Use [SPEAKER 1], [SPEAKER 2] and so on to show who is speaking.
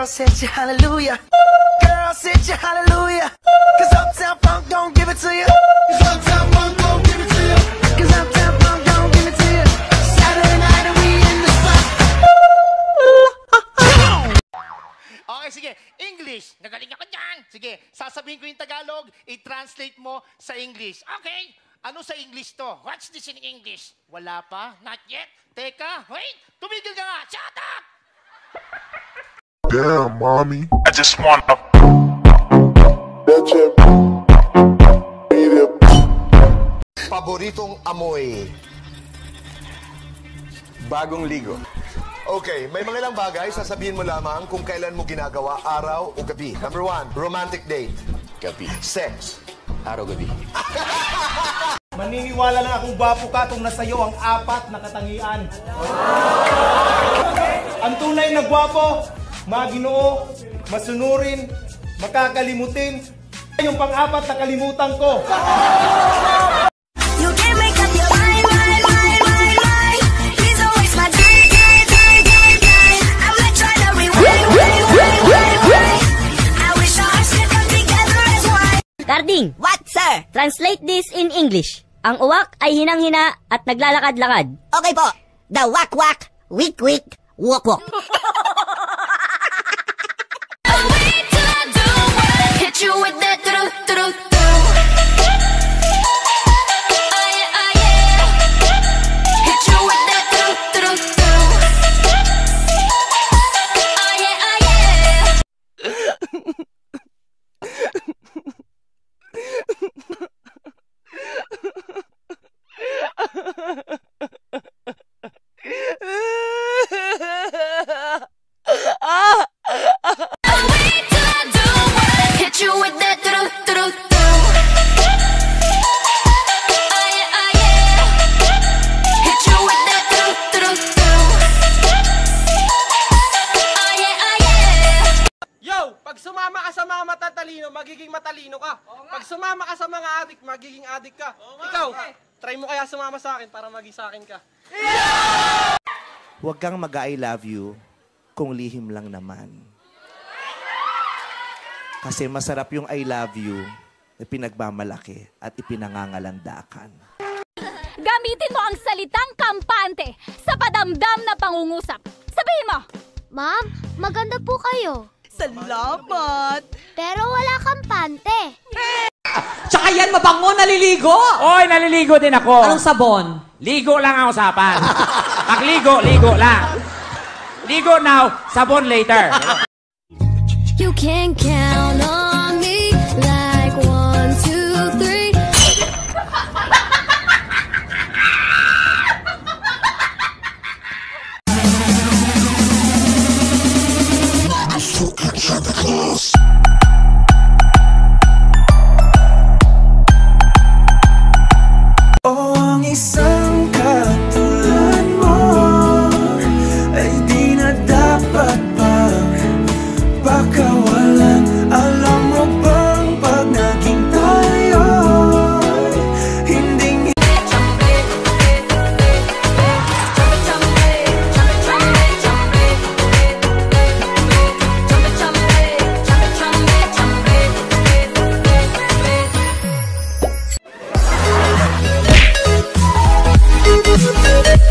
[SPEAKER 1] Girl, said you hallelujah. Girl, said you hallelujah. Cause Uptown Funk don't give it to you. Cause Uptown Funk don't give it to you. Cause Uptown Funk don't give it to you. Saturday night and we in the spot.
[SPEAKER 2] Okay, sige. English. Nagaling ako dyan. Sige, sasabihin ko yung Tagalog, i-translate mo sa English. Okay. Ano sa English to? What's this in English? Wala pa? Not yet? Teka, wait! Tumigil ka nga! Shut up!
[SPEAKER 3] Damn, mommy.
[SPEAKER 4] I just wanna.
[SPEAKER 5] Paboritong amoy.
[SPEAKER 6] Bagong ligo.
[SPEAKER 5] Okay, may mga ilang bagay, sasabihin mo lamang kung kailan mo ginagawa, araw o gabi. Number 1, romantic date.
[SPEAKER 6] Gabi.
[SPEAKER 5] Sex.
[SPEAKER 6] Araw-gabi.
[SPEAKER 7] Maniniwala na akong gwapo ka kung nasa iyo ang 4 na katangian. Ang tunay na gwapo, maginoo, masunurin, makakalimutin. Yung pang-4 na kalimutan ko.
[SPEAKER 8] You can't make up your mind. Please don't waste my time. I'm not trying to rewind. I wish our hearts could come together as one.
[SPEAKER 9] Carding!
[SPEAKER 8] What, sir?
[SPEAKER 9] Translate this in English. Ang uwak ay hinang-hina at naglalakad-lakad.
[SPEAKER 8] Okay po. The wak-wak, wik-wik, wok-wok. Hit you with that do-do-do-do. Hit you with that do-do-do-do. Hit you with that do-do-do-do. Hit you with that do-do-do-do.
[SPEAKER 7] Yo! Pag sumama ka sa mga matatalino, magiging matalino ka. Pag sumama ka sa mga adik, magiging adik ka. Ikaw, try mo kaya sumama sa akin para maging sa akin ka.
[SPEAKER 10] Huwag kang mag-I love you kung lihim lang naman. Kasi masarap yung I love you na pinagmamalaki at ipinangangalandakan.
[SPEAKER 11] Gamitin mo ang salitang kampante sa padamdam na pangungusap. Sabihin mo!
[SPEAKER 12] Ma'am, maganda po kayo.
[SPEAKER 11] Salamat!
[SPEAKER 12] Pero wala kampante.
[SPEAKER 13] Tsaka yan, mabango, naliligo!
[SPEAKER 14] Oy, naliligo din ako.
[SPEAKER 13] Anong sabon?
[SPEAKER 14] Ligo lang ang usapan. Pagligo, ligo lang. Ligo now, sabon later.
[SPEAKER 12] You can count on me like 1, 2, 3.
[SPEAKER 1] Oh, ang isang katulad mo ay di na dapat pang pakawalan. Alam mo bang pag naging tayo hindi
[SPEAKER 8] Thank you.